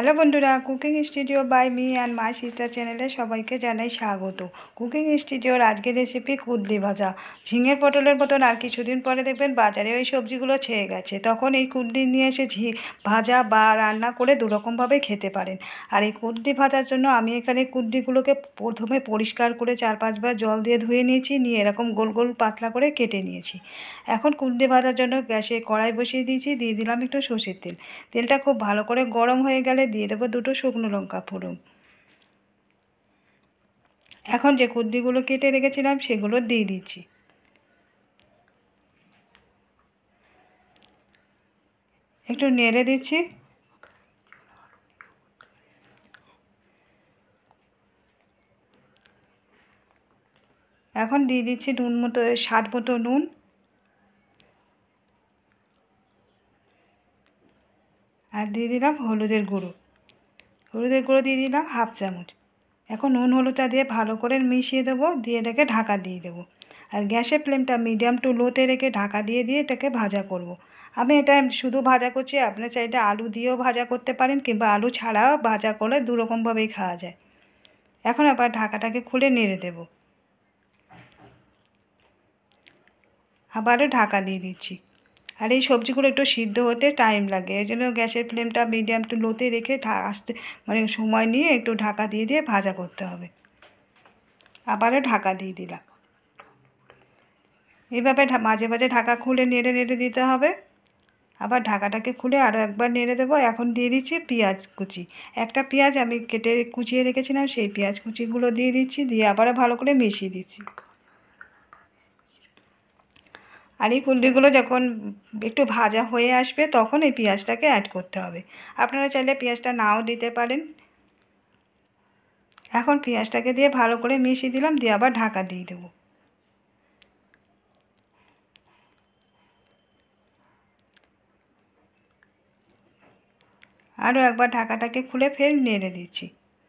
Hello বন্ধুরা, cooking studio by me and my sister চ্যানেলে সবাইকে জানাই স্বাগত। কুকিং স্টুডিওর আজকের রেসিপি কুদরি ভাজা। ঝিঙের পটলের মতন আর কিছুদিন পরে দেখবেন বাজারে ওই সবজিগুলো ছেয়ে গেছে, তখন এই কুদরি নিয়ে এসে ভাজা বা রান্না করে দুরকমভাবে খেতে পারেন। আর এই কুদরি ভাজার জন্য আমি এখানে কুদরিগুলোকে প্রথমে পরিষ্কার করে 4-5 বার জল দিয়ে ধুয়ে নিয়েছি, নিয়ে এরকম গোল গোল পাতলা করে কেটে নিয়েছি। এখন কুদরি ভাজার জন্য গ্যাসে কড়াই বসিয়ে দিয়েছি, দিয়ে দিলাম একটু সর্ষের তেল। তেলটা খুব ভালো করে গরম হয়ে গেলে দিয়ে দেবো 2 শুকনো লঙ্কা ফোড়ন। এখন যে কুদরিগুলো কেটে রেখেছিলাম সেগুলো দিয়ে দিচ্ছি। একটু নেড়ে দিচ্ছি। এখন দিয়ে দিচ্ছি স্বাদ মতো নুন, আর দিয়ে দিলাম হলুদের গুঁড়ো দিয়ে দিলাম 1/2 চামচ। এখন নুন হলুদটা দিয়ে ভালো করে মিশিয়ে দেবো, দিয়ে এটাকে ঢাকা দিয়ে দেবো। আর গ্যাসের ফ্লেমটা মিডিয়াম টু লোতে রেখে ঢাকা দিয়ে এটাকে ভাজা করব। আমি এটা শুধু ভাজা করছি, আপনার চাইলে আলু দিয়েও ভাজা করতে পারেন, কিংবা আলু ছাড়াও ভাজা করলে দুরকমভাবেই খাওয়া যায়। এখন আবার ঢাকাটাকে খুলে নেড়ে দেব, আবারও ঢাকা দিয়ে দিচ্ছি। আর এই সবজিগুলো একটু সিদ্ধ হতে টাইম লাগে, এই জন্য গ্যাসের ফ্লেমটা মিডিয়াম টু লোতে রেখে সময় নিয়ে একটু ঢাকা দিয়ে ভাজা করতে হবে। আবারও ঢাকা দিয়ে দিলাম। এইভাবে মাঝে মাঝে ঢাকা খুলে নেড়ে নেড়ে দিতে হবে। আবার ঢাকাটাকে খুলে আরও একবার নেড়ে দেবো। এখন দিয়ে দিচ্ছি পেঁয়াজ কুচি। একটা পেঁয়াজ আমি কেটে কুচিয়ে রেখেছিলাম, সেই পেঁয়াজ কুচিগুলো দিয়ে দিচ্ছি, দিয়ে আবারও ভালো করে মিশিয়ে দিচ্ছি। আর এই কুদরিগুলো যখন একটু ভাজা হয়ে আসবে তখন এই পেঁয়াজটাকে অ্যাড করতে হবে। আপনারা চাইলে পেঁয়াজটা নাও দিতে পারেন। এখন পেঁয়াজটাকে দিয়ে ভালো করে মিশিয়ে দিলাম, দিয়ে আবার ঢাকা দিয়ে দেবো। আরও একবার ঢাকাটাকে খুলে ফের নেড়ে দিচ্ছি।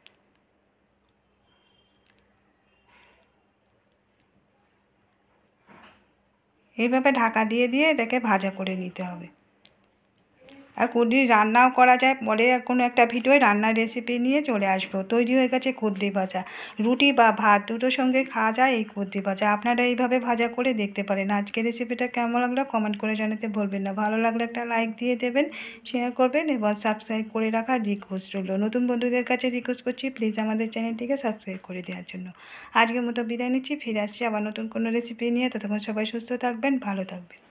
এইভাবে ঢাকা দিয়ে এটাকে ভাজা করে নিতে হবে। আর কুদরি রান্নাও করা যায়, পরে কোনো একটা ভিডিওয় রান্নার রেসিপি নিয়ে চলে আসবো। তৈরি হয়ে গেছে কুদরি ভাজা। রুটি বা ভাত দুটোর সঙ্গে খাওয়া যায় এই কুদরি ভাজা। আপনারা এইভাবে ভাজা করে দেখতে পারেন। আজকের রেসিপিটা কেমন লাগলো কমেন্ট করে জানাতে ভুলবেন না। ভালো লাগলে একটা লাইক দিয়ে দেবেন, শেয়ার করবেন এবং সাবস্ক্রাইব করে রাখার রিকোয়েস্ট রইল। নতুন বন্ধুদের কাছে রিকোয়েস্ট করছি প্লিজ আমাদের চ্যানেলটিকে সাবস্ক্রাইব করে দেওয়ার জন্য। আজকের মতো বিদায় নিচ্ছি, ফিরে আসছি আবার নতুন কোনো রেসিপি নিয়ে। ততক্ষণ সবাই সুস্থ থাকবেন, ভালো থাকবেন।